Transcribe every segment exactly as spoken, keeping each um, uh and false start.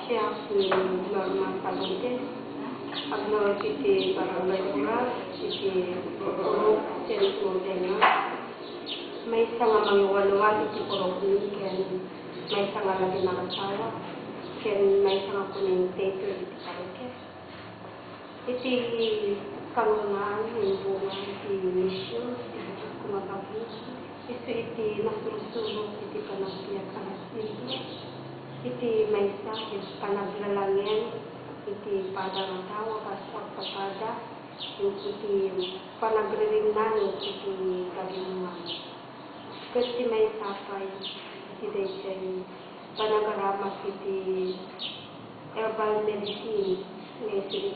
siya yung normal palungkit. Agno iti barangay oras, iti purok, sentro din nga. May isa nga mangiwaluan iti purok ni ken may isa nga lagi nakasawa. Ken may isa nga kuning taper iti palungkit. Iti kanunaan, yung bunga, iti mission, iti kumabagi. Ito iti nasusulong, iti panagbiyak alas nito. Iti may isa, iti panaglalangyan, iti padang tawa, kaswag kapada, iti panagriringnan, iti kaginuman. Kasi may sapay, iti dayjay, panagaramas iti herbal medicine, iti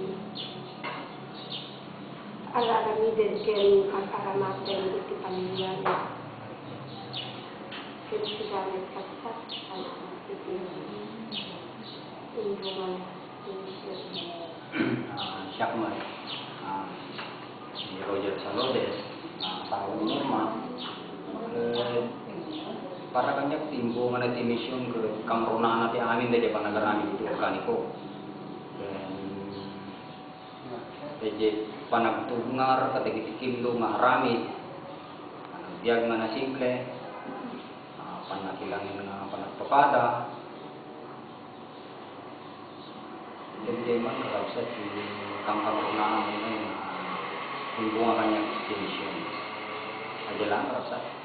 ala-alamiden ken al-aramaten iti pamilya. Ken sigaret kasat iti indungan siya man si Roger Salodes, tao normal, para kanya timbo nga nagtimisyon ke kang rona natin amin dahil panagarami iti organiko. Jadi panagtungar katigitikim nga arami, panagbiag nga na simple, panakilangin nga panagpapada. Jadi man karabsat yung kangkarunaan mo na yung timbo nga kanyang timisyon. Aja lang karabsat.